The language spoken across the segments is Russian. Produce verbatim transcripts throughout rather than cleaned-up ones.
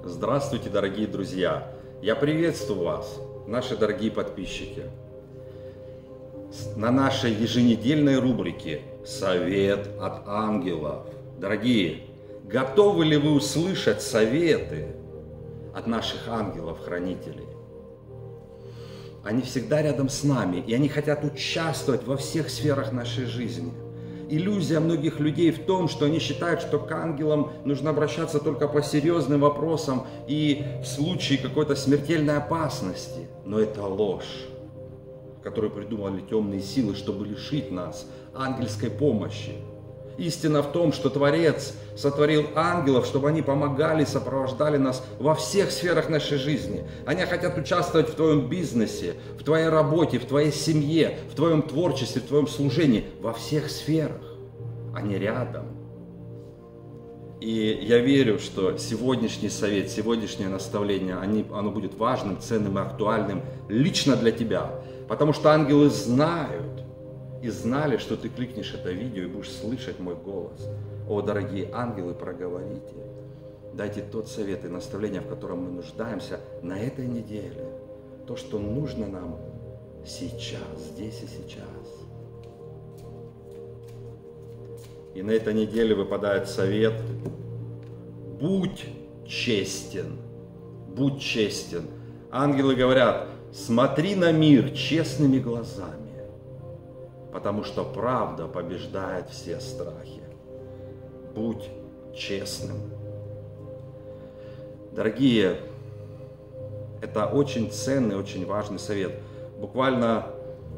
Здравствуйте, дорогие друзья! Я приветствую вас, наши дорогие подписчики, на нашей еженедельной рубрике «Совет от ангелов». Дорогие, готовы ли вы услышать советы от наших ангелов-хранителей? Они всегда рядом с нами, и они хотят участвовать во всех сферах нашей жизни. Иллюзия многих людей в том, что они считают, что к ангелам нужно обращаться только по серьезным вопросам и в случае какой-то смертельной опасности. Но это ложь, которую придумали темные силы, чтобы лишить нас ангельской помощи. Истина в том, что Творец сотворил ангелов, чтобы они помогали, сопровождали нас во всех сферах нашей жизни. Они хотят участвовать в твоем бизнесе, в твоей работе, в твоей семье, в твоем творчестве, в твоем служении, во всех сферах. Они рядом. И я верю, что сегодняшний совет, сегодняшнее наставление, они, оно будет важным, ценным и актуальным лично для тебя. Потому что ангелы знают, и знали, что ты кликнешь это видео и будешь слышать мой голос. О, дорогие ангелы, проговорите. Дайте тот совет и наставление, в котором мы нуждаемся на этой неделе. То, что нужно нам сейчас, здесь и сейчас. И на этой неделе выпадает совет: будь честен. Будь честен. Ангелы говорят: смотри на мир честными глазами, потому что правда побеждает все страхи. Будь честным. Дорогие, это очень ценный, очень важный совет. Буквально,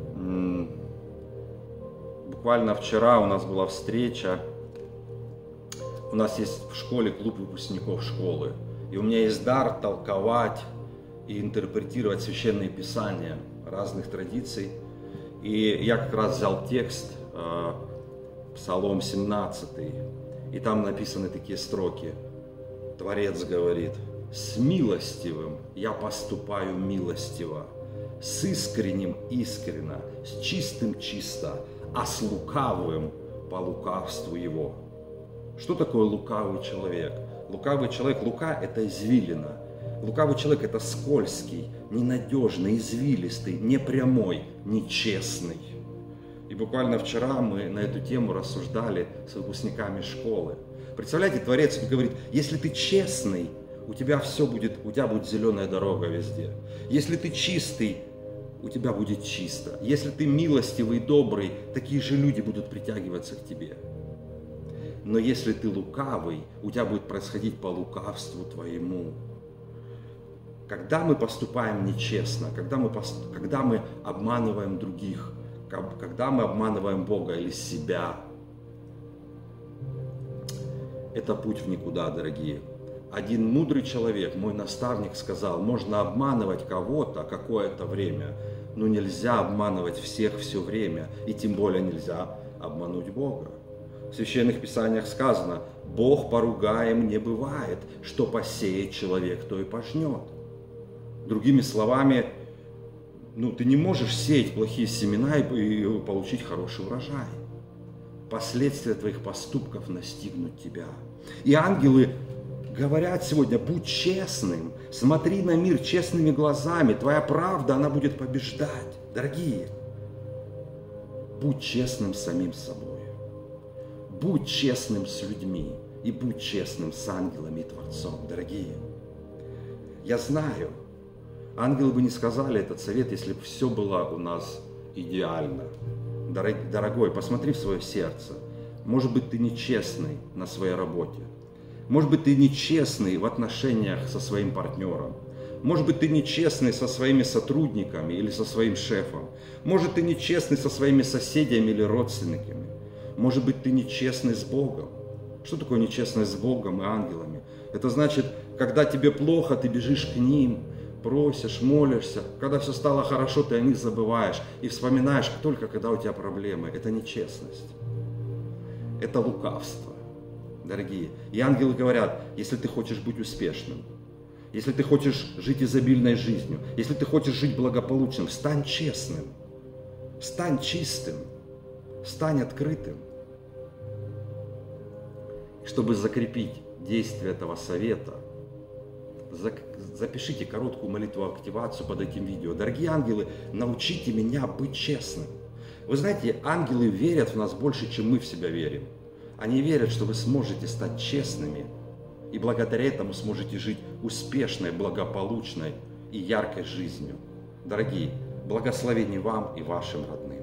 буквально вчера у нас была встреча. У нас есть в школе клуб выпускников школы. И у меня есть дар толковать и интерпретировать священные писания разных традиций. И я как раз взял текст, э, Псалом семнадцатый, и там написаны такие строки. Творец говорит: «С милостивым я поступаю милостиво, с искренним искренно, с чистым чисто, а с лукавым по лукавству его». Что такое лукавый человек? Лукавый человек, лука – это извилина. Лукавый человек – это скользкий, ненадежный, извилистый, непрямой, нечестный. И буквально вчера мы на эту тему рассуждали с выпускниками школы. Представляете, Творец говорит: если ты честный, у тебя все будет, у тебя будет зеленая дорога везде. Если ты чистый, у тебя будет чисто. Если ты милостивый, добрый, такие же люди будут притягиваться к тебе. Но если ты лукавый, у тебя будет происходить по лукавству твоему. Когда мы поступаем нечестно, когда мы, когда мы обманываем других, когда мы обманываем Бога или себя, это путь в никуда, дорогие. Один мудрый человек, мой наставник, сказал: можно обманывать кого-то какое-то время, но нельзя обманывать всех все время, и тем более нельзя обмануть Бога. В священных писаниях сказано: Бог поругаем не бывает, что посеет человек, то и пожнет. Другими словами, ну, ты не можешь сеять плохие семена и получить хороший урожай. Последствия твоих поступков настигнут тебя. И ангелы говорят сегодня: будь честным, смотри на мир честными глазами, твоя правда, она будет побеждать. Дорогие, будь честным с самим собой, будь честным с людьми и будь честным с ангелами и Творцом. Дорогие, я знаю, ангелы бы не сказали этот совет, если бы все было у нас идеально. Дорогой, посмотри в свое сердце. Может быть, ты нечестный на своей работе. Может быть, ты нечестный в отношениях со своим партнером. Может быть, ты нечестный со своими сотрудниками или со своим шефом. Может, ты нечестный со своими соседями или родственниками. Может быть, ты нечестный с Богом. Что такое нечестность с Богом и ангелами? Это значит, когда тебе плохо, ты бежишь к ним, просишь, молишься. Когда все стало хорошо, ты о них забываешь и вспоминаешь только, когда у тебя проблемы. Это нечестность. Это лукавство, дорогие. И ангелы говорят: если ты хочешь быть успешным, если ты хочешь жить изобильной жизнью, если ты хочешь жить благополучным, стань честным, стань чистым, стань открытым. Чтобы закрепить действие этого совета, запишите короткую молитву-активацию под этим видео. Дорогие ангелы, научите меня быть честным. Вы знаете, ангелы верят в нас больше, чем мы в себя верим. Они верят, что вы сможете стать честными, и благодаря этому сможете жить успешной, благополучной и яркой жизнью. Дорогие, благословений вам и вашим родным.